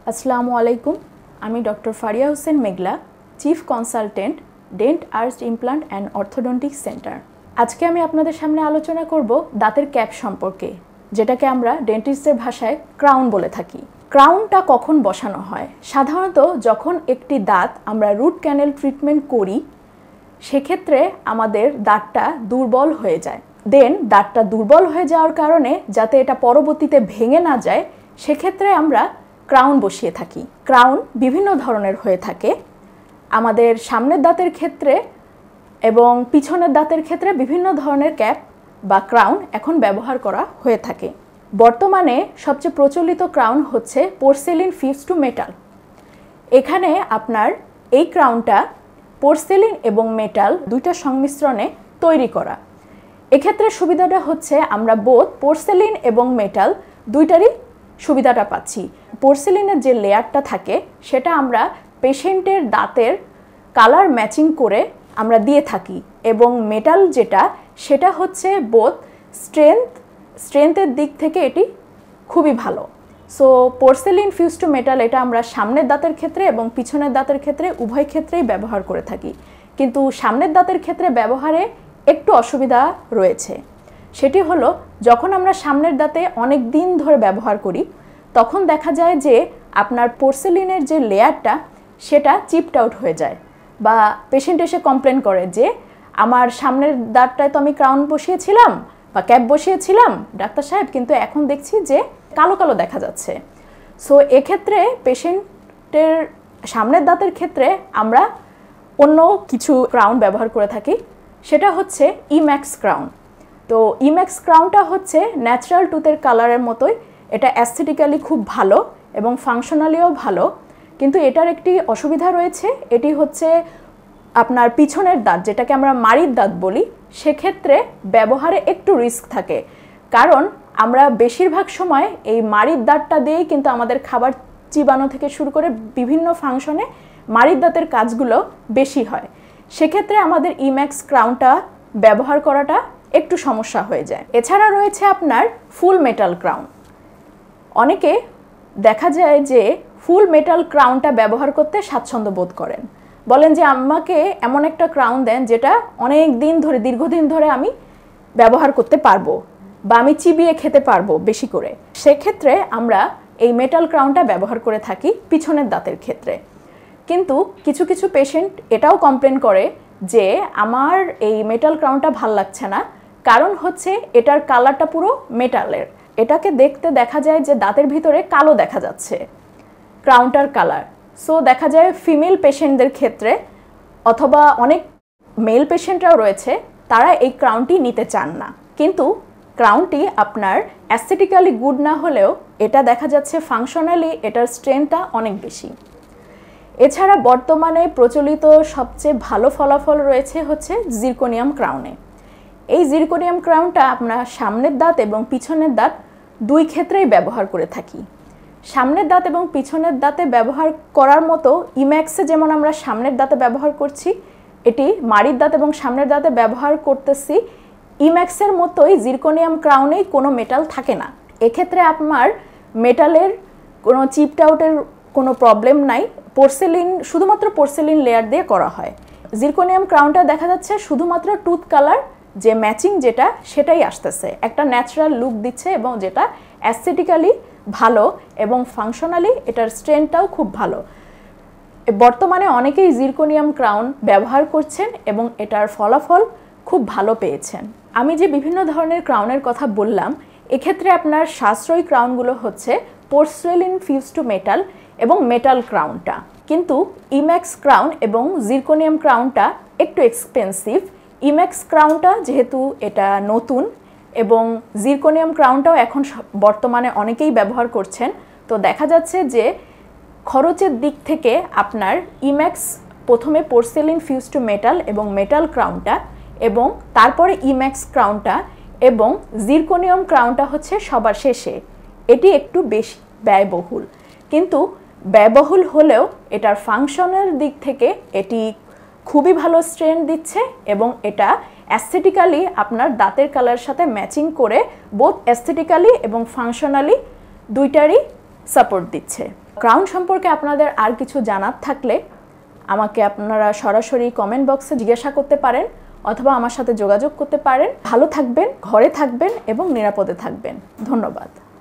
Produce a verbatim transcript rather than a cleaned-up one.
আসসালামু আলাইকুম, আমি doctor Faria Hossain Meghla, chief consultant, dent arts implant and orthodontic centre. আজকে আমি আপনাদের সামনে আলোচনা করব দাঁতের ক্যাপ সম্পর্কে, যেটাকে আমরা ডেন্টিস্টদের ভাষায় ক্রাউন বলে থাকি। ক্রাউনটা কখন বসানো হয়? সাধারণত যখন একটি দাঁত আমরা রুট ক্যানেল ট্রিটমেন্ট করি, সেক্ষেত্রে আমাদের দাঁতটা দুর্বল হয়ে যায়। দেন দাঁতটা দুর্বল হয়ে যাওয়ার কারণে যাতে এটা পরবর্তীতে ভেঙে না যায়, সেক্ষেত্রে আমরা ক্রাউন বসিয়ে থাকি। ক্রাউন বিভিন্ন ধরনের হয়ে থাকে। আমাদের সামনের দাঁতের ক্ষেত্রে এবং পিছনের দাঁতের ক্ষেত্রে বিভিন্ন ধরনের ক্যাপ বা ক্রাউন এখন ব্যবহার করা হয়ে থাকে। বর্তমানে সবচেয়ে প্রচলিত ক্রাউন হচ্ছে পোর্সেলিন ফিউজড টু মেটাল। এখানে আপনার এই ক্রাউনটা পোর্সেলিন এবং মেটাল দুইটা সংমিশ্রণে তৈরি করা। এক্ষেত্রে সুবিধাটা হচ্ছে আমরা বোথ পোর্সেলিন এবং মেটাল দুইটারই সুবিধাটা পাচ্ছি। পোর্সেলিনের যে লেয়ারটা থাকে সেটা আমরা পেশেন্টের দাঁতের কালার ম্যাচিং করে আমরা দিয়ে থাকি, এবং মেটাল যেটা সেটা হচ্ছে বোথ স্ট্রেংথ স্ট্রেংথের দিক থেকে এটি খুবই ভালো। So porcelain fused to metal এটা আমরা সামনের দাঁতের ক্ষেত্রে এবং পিছনের দাঁতের ক্ষেত্রে উভয় ক্ষেত্রেই ব্যবহার করে থাকি, কিন্তু সামনের দাঁতের ক্ষেত্রে ব্যবহারে একটু অসুবিধা রয়েছে। সেটি হলো, যখন আমরা সামনের দাঁতে অনেক দিন ধরে ব্যবহার করি তখন দেখা যায় যে আপনার পোর্সেলিনের যে লেয়ারটা সেটা চিপড আউট হয়ে যায়, বা পেশেন্ট এসে কমপ্লেন করে যে আমার সামনের দাঁতটায় তো আমি ক্রাউন বসিয়েছিলাম বা ক্যাপ বসিয়েছিলাম ডাক্তার সাহেব, কিন্তু এখন দেখছি যে কালো কালো দেখা যাচ্ছে। সো এক্ষেত্রে পেশেন্টের সামনের দাঁতের ক্ষেত্রে আমরা অন্য কিছু ক্রাউন ব্যবহার করে থাকি, সেটা হচ্ছে ইম্যাক্স ক্রাউন। তো ইম্যাক্স ক্রাউনটা হচ্ছে ন্যাচারাল টুথের কালারের মতোই, এটা অ্যাস্থেটিক্যালি খুব ভালো এবং ফাংশনালিও ভালো, কিন্তু এটার একটি অসুবিধা রয়েছে। এটি হচ্ছে আপনার পিছনের দাঁত, যেটাকে আমরা মাড়ির দাঁত বলি, সেক্ষেত্রে ব্যবহারে একটু রিস্ক থাকে, কারণ আমরা বেশিরভাগ সময় এই মাড়ির দাঁতটা দিয়েই কিন্তু আমাদের খাবার চিবানো থেকে শুরু করে বিভিন্ন ফাংশনে মাড়ির দাঁতের কাজগুলো বেশি হয়। সেক্ষেত্রে আমাদের ইম্যাক্স ক্রাউনটা ব্যবহার করাটা একটু সমস্যা হয়ে যায়। এছাড়া রয়েছে আপনার ফুল মেটাল ক্রাউন। অনেকে দেখা যায় যে ফুল মেটাল ক্রাউনটা ব্যবহার করতে স্বাচ্ছন্দ্য বোধ করেন, বলেন যে আমাকে এমন একটা ক্রাউন দেন যেটা অনেক দিন ধরে দীর্ঘদিন ধরে আমি ব্যবহার করতে পারবো বা আমি চিবিয়ে খেতে পারবো বেশি করে। সেক্ষেত্রে আমরা এই মেটাল ক্রাউনটা ব্যবহার করে থাকি পিছনের দাঁতের ক্ষেত্রে। কিন্তু কিছু কিছু পেশেন্ট এটাও কমপ্লেন করে যে আমার এই মেটাল ক্রাউনটা ভাল লাগছে না, কারণ হচ্ছে এটার কালারটা পুরো মেটালের। এটাকে দেখতে দেখা যায় যে দাঁতের ভিতরে কালো দেখা যাচ্ছে ক্রাউনটার কালার। সো দেখা যায় ফিমেল পেশেন্টদের ক্ষেত্রে অথবা অনেক মেল পেশেন্টরাও রয়েছে, তারা এই ক্রাউনটি নিতে চান না। কিন্তু ক্রাউনটি আপনার অ্যাস্থেটিক্যালি গুড না হলেও এটা দেখা যাচ্ছে ফাংশনালি এটার স্ট্রেংথটা অনেক বেশি। এছাড়া বর্তমানে প্রচলিত সবচেয়ে ভালো ফলাফল রয়েছে হচ্ছে জিরকোনিয়াম ক্রাউনে। এই জিরকোনিয়াম ক্রাউনটা আমরা সামনের দাঁত এবং পিছনের দাঁত দুই ক্ষেত্রেই ব্যবহার করে থাকি। সামনের দাঁত এবং পিছনের দাঁতে ব্যবহার করার মতো ইম্যাক্সে যেমন আমরা সামনের দাঁতে ব্যবহার করছি, এটি মাড়ির দাঁত এবং সামনের দাঁতে ব্যবহার করতেছি, ইম্যাক্সের মতোই জিরকোনিয়াম ক্রাউনেই কোনো মেটাল থাকে না। এক্ষেত্রে আপনার মেটালের কোনো চিপড আউটের কোনো প্রবলেম নাই। পোর্সেলিন শুধুমাত্র পোর্সেলিন লেয়ার দিয়ে করা হয়। জিরকোনিয়াম ক্রাউনটা দেখা যাচ্ছে শুধুমাত্র টুথ কালার যে ম্যাচিং যেটা সেটাই আসতেছে, একটা ন্যাচারাল লুক দিচ্ছে, এবং যেটা অ্যাস্থেটিক্যালি ভালো এবং ফাংশনালি এটার স্ট্রেংথটাও খুব ভালো। বর্তমানে অনেকেই জিরকোনিয়াম ক্রাউন ব্যবহার করছেন এবং এটার ফলাফল খুব ভালো পেয়েছেন। আমি যে বিভিন্ন ধরনের ক্রাউনের কথা বললাম, এক্ষেত্রে আপনার সাশ্রয়ী ক্রাউনগুলো হচ্ছে পোর্সেলিন ফিউজড টু মেটাল এবং মেটাল ক্রাউনটা, কিন্তু ইম্যাক্স ক্রাউন এবং জিরকোনিয়াম ক্রাউনটা একটু এক্সপেন্সিভ। ইম্যাক্স ক্রাউনটা যেহেতু এটা নতুন এবং জিরকোনিয়াম ক্রাউনটাও এখন বর্তমানে অনেকেই ব্যবহার করছেন, তো দেখা যাচ্ছে যে খরচের দিক থেকে আপনার ইম্যাক্স প্রথমে পোর্সেলিন ফিউজড টু মেটাল এবং মেটাল ক্রাউনটা, এবং তারপরে ইম্যাক্স ক্রাউনটা, এবং জিরকোনিয়াম ক্রাউনটা হচ্ছে সবার শেষে। এটি একটু বেশি ব্যয়বহুল, কিন্তু ব্যয়বহুল হলেও এটার ফাংশনের দিক থেকে এটি খুবই ভালো স্ট্রেংথ দিচ্ছে, এবং এটা অ্যাস্থেটিক্যালি আপনার দাঁতের কালারের সাথে ম্যাচিং করে বোথ অ্যাস্থেটিক্যালি এবং ফাংশনালি দুইটারই সাপোর্ট দিচ্ছে। ক্রাউন সম্পর্কে আপনাদের আর কিছু জানার থাকলে আমাকে আপনারা সরাসরি কমেন্ট বক্সে জিজ্ঞাসা করতে পারেন অথবা আমার সাথে যোগাযোগ করতে পারেন। ভালো থাকবেন, ঘরে থাকবেন এবং নিরাপদে থাকবেন। ধন্যবাদ।